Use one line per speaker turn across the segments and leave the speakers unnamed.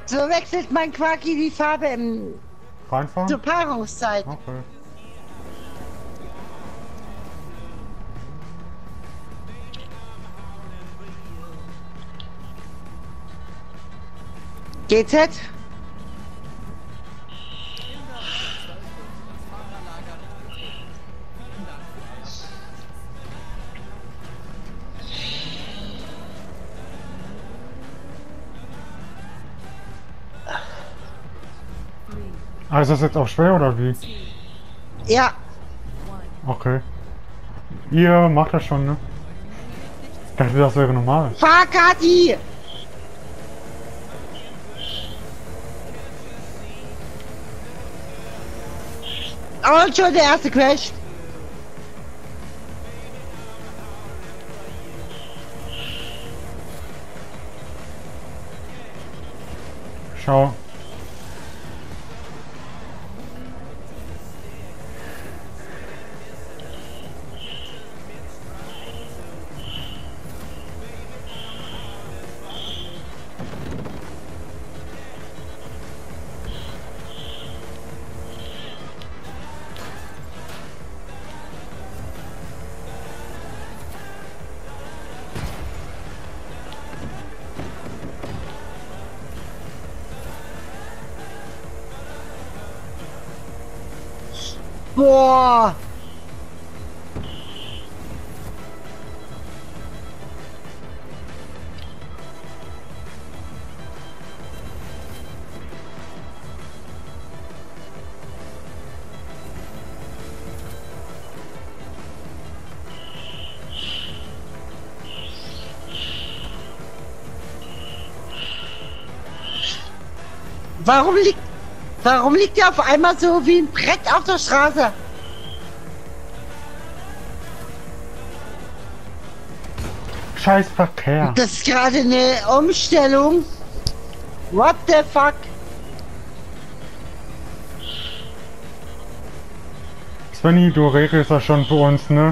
So wechselt mein Quaki die Farbe
Reinfahren?
zur Paarungszeit.
Okay.
GZ?
Ah, ist das jetzt auch schwer oder wie?
Ja.
Okay. Ihr macht das schon, ne? Ich dachte, das wäre normal.
Fahr, Kati! Und schon der erste Crash.
Schau.
Boah! Warum liegt der auf einmal so wie ein Brett auf der Straße?
Scheiß Verkehr.
Das ist gerade eine Umstellung. What the fuck?
Svenny, du regelst das schon für uns, ne?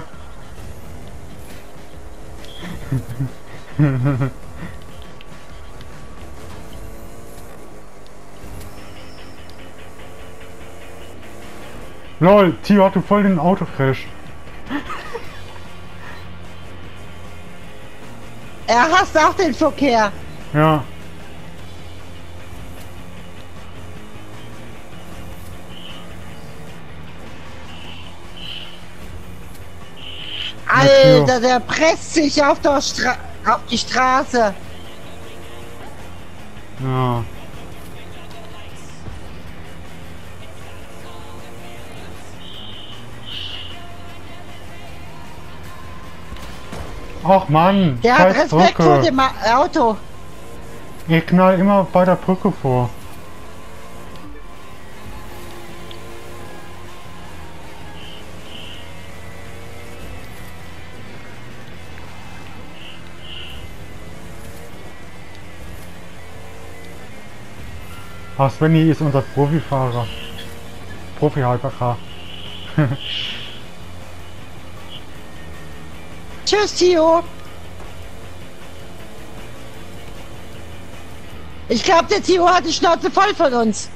Lol, Tio hatte voll den Autocrash.
Er hasst auch den Verkehr.
Ja.
Alter, der presst sich auf die Straße.
Ja. Och Mann,
Der hat
scheiß
Respekt vor
Brücke.
dem Auto.
Ich knall immer bei der Brücke vor. Ach, Svenny ist unser Profifahrer. Profi-Hypercar.
Tschüss, Tio. Ich glaube, der Tio hat die Schnauze voll von uns.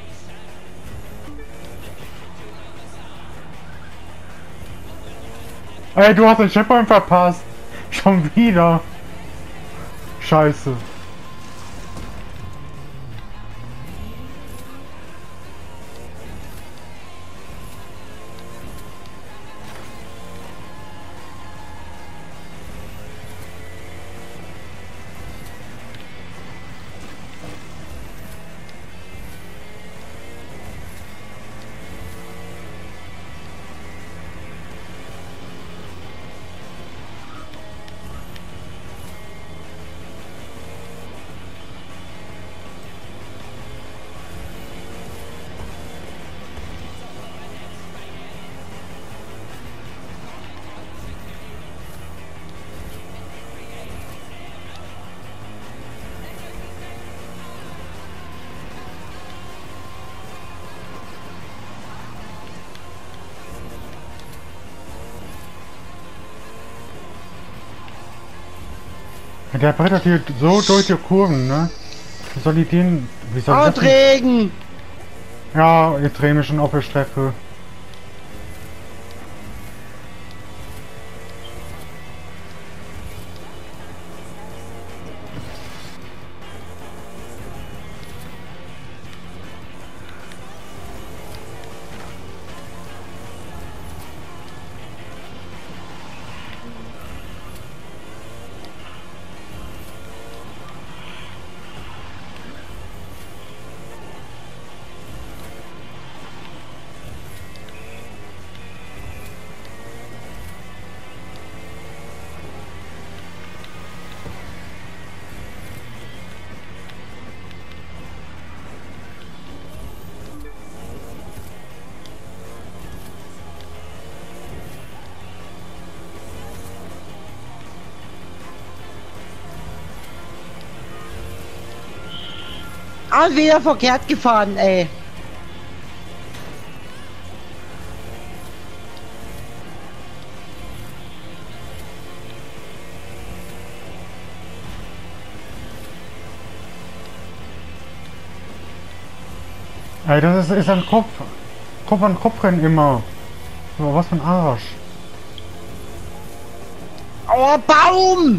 Ey, du hast den Checkpoint verpasst. Schon wieder. Scheiße. Der brettert hier so durch die Kurven, ne? Wie soll ich den Wie soll ich
Und
das denn?
Regen.
Ja, ich drehe mich schon auf der Strecke.
Und wieder verkehrt gefahren, ey.
Ey, das ist ein Kopf. Kopf an Kopf rennen immer. So, was für ein Arsch.
Oh, Baum!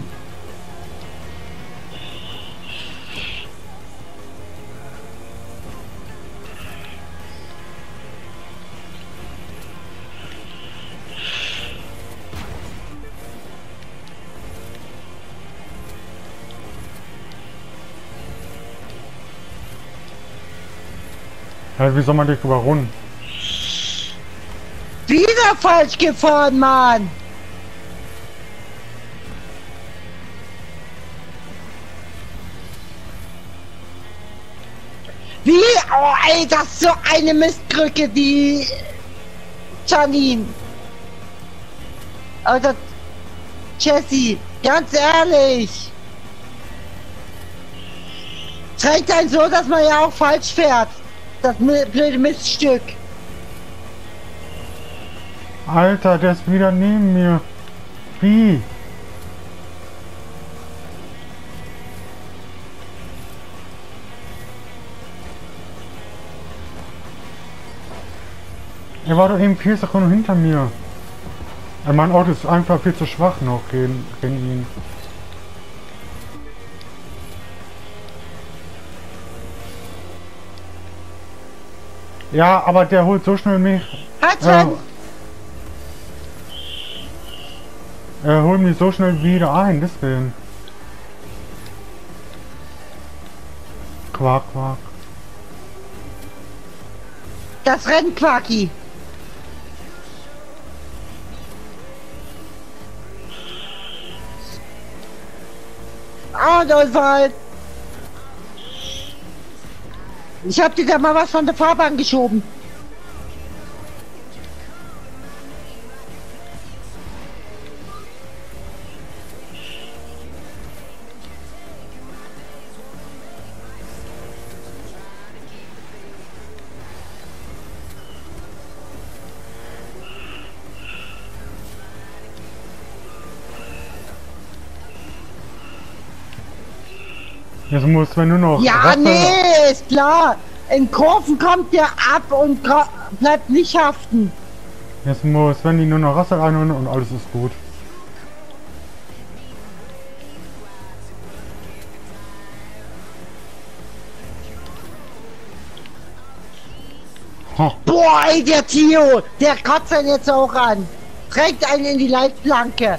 Hey, wie soll man dich überrunden?
Wieder falsch gefahren, Mann! Wie? Oh, ey, das ist so eine Mistkrücke, die Janine. Oder Jessie, ganz ehrlich. Trägt einen so, dass man ja auch falsch fährt. Das blöde Miststück.
Alter, der ist wieder neben mir. Wie? Er war doch eben 4 Sekunden hinter mir. Mein Auto ist einfach viel zu schwach noch gegen ihn. Ja, aber der holt so schnell mich.
Hat
Er holt mich so schnell wieder ein, deswegen. Quark, Quark.
das Rennquaki. Und Unfall. Ich hab dir da mal was von der Fahrbahn geschoben.
Jetzt muss man nur noch.
Ja,
Rasse-
nee, ist klar. In Kurven kommt der ab und bleibt nicht haften.
Jetzt muss Sven die nur noch Rasse einholen und alles ist gut. Ha.
Boah, ey, der Tio, der kotzt einen jetzt auch an. Trägt einen in die Leitplanke.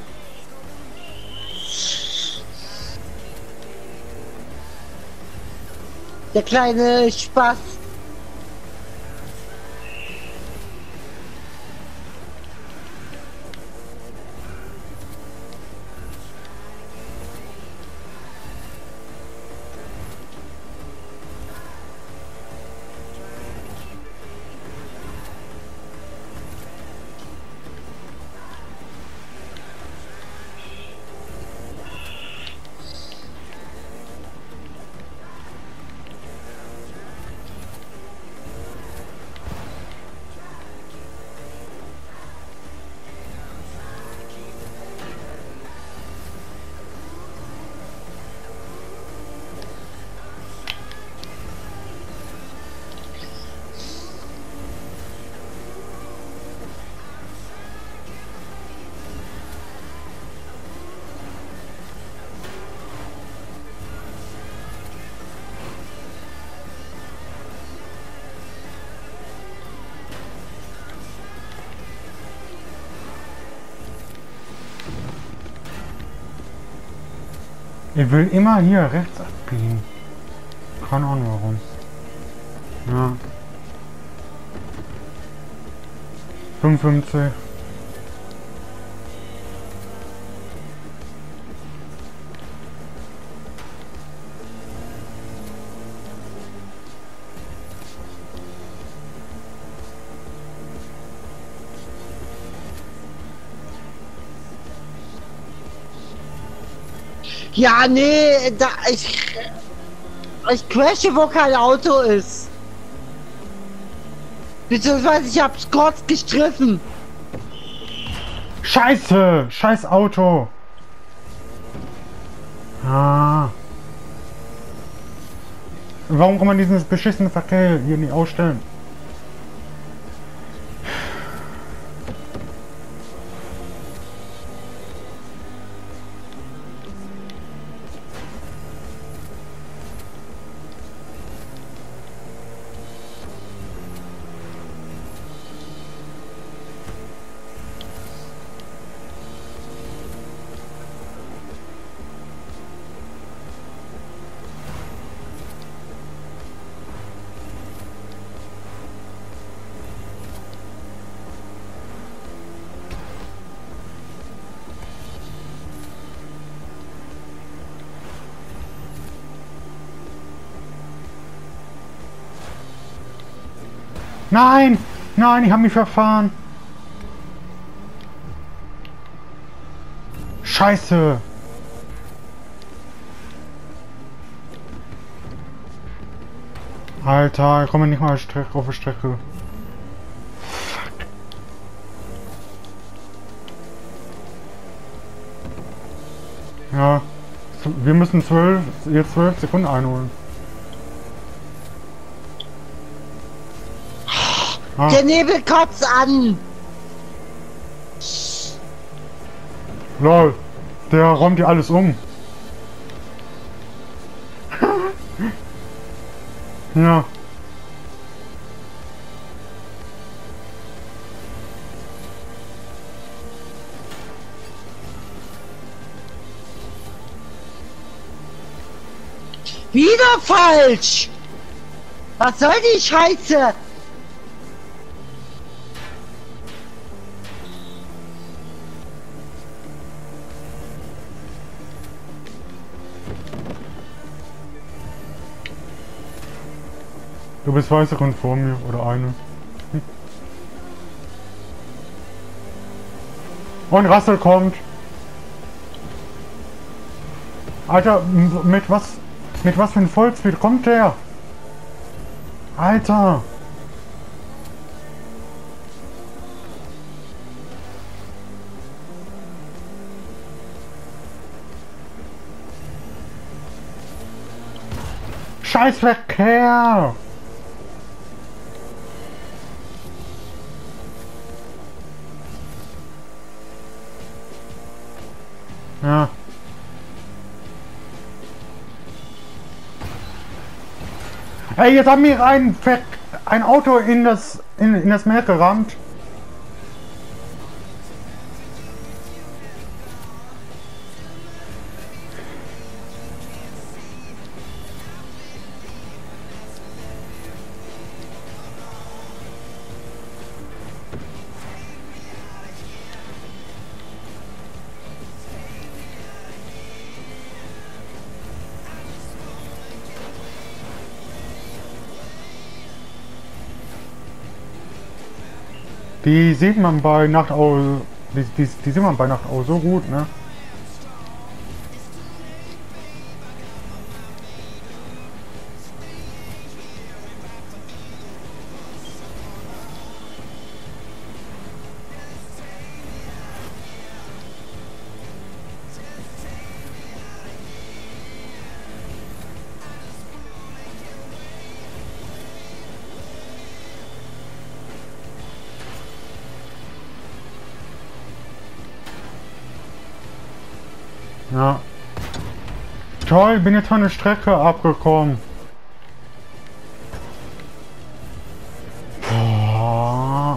Der kleine Spaß.
Ich will immer hier rechts abbiegen. Keine Ahnung warum. Ja. 55.
Ja, nee, ich crashe, wo kein Auto ist. Beziehungsweise ich hab's kurz gestriffen.
Scheiße! Scheiß Auto! Ah. Warum kann man diesen beschissenen Verkehr hier nicht ausstellen? Nein! Nein, ich habe mich verfahren! Scheiße! Alter, ich komme nicht mal auf die Strecke. Fuck. Ja, wir müssen jetzt 12 Sekunden einholen. Ah.
Der Nebel kotzt an.
Lol, der räumt hier alles um. Ja.
Wieder falsch. Was soll die Scheiße?
Du bist 2 Sekunden vor mir oder eine. Und Russell kommt. Alter, mit was für ein Vollspeed kommt der? Alter. Scheiß Verkehr. Ja. Ey, jetzt haben wir ein Auto in das Meer gerammt. Die sieht man bei Nacht auch, die sieht man bei Nacht auch so gut, ne? Ja. Toll, bin jetzt von der Strecke abgekommen. Boah.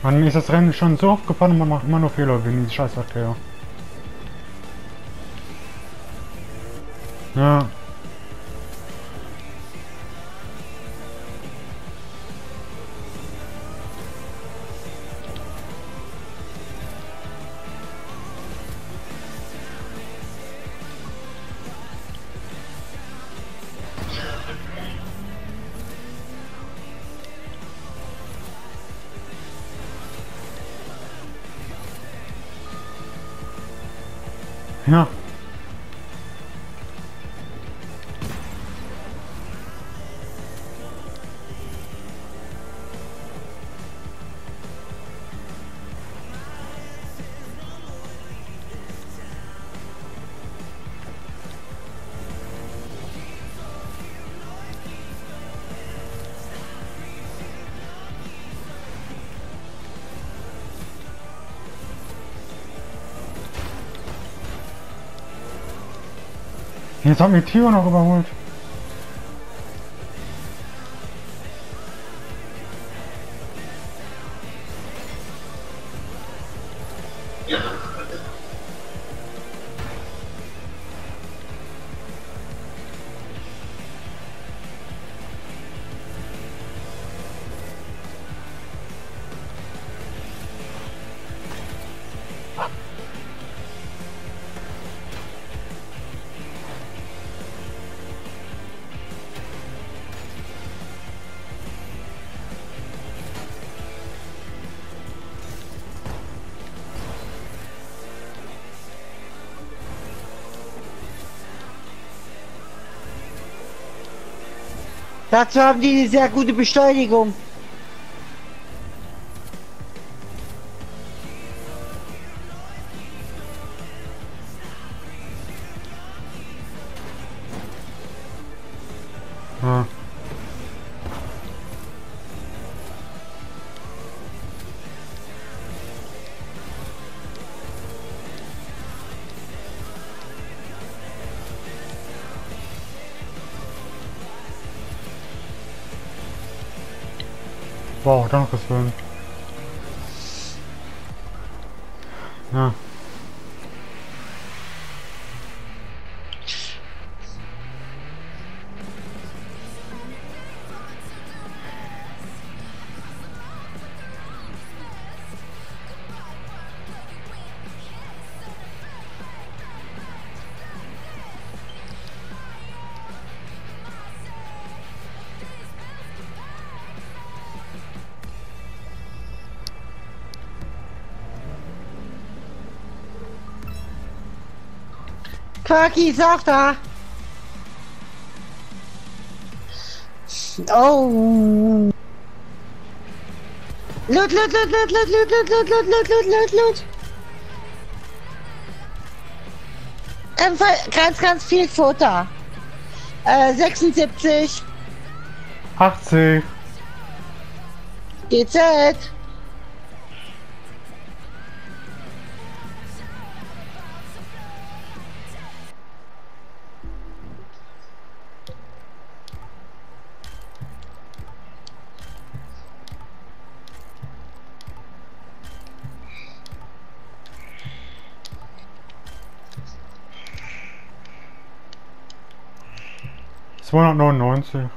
Man ist das Rennen schon so oft gefahren und man macht immer nur Fehler wegen diesem scheiß Verkehr. Ja. Ja. Jetzt hat mich Tio noch überholt.
Dazu haben die eine sehr gute Beschleunigung.
Ja. Wow, danke schön. Ja.
Kaki ist auch da. Oh. Loot. Ganz viel Futter. 76.
80.
GZ.
$299.